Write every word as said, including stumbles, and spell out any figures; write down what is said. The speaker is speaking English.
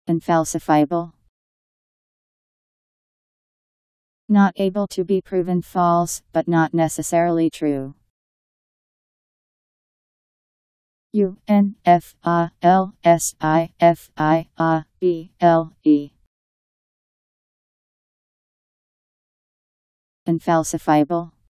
Unfalsifiable. Not able to be proven false, but not necessarily true. U N F A L S I F I A B L E. Unfalsifiable.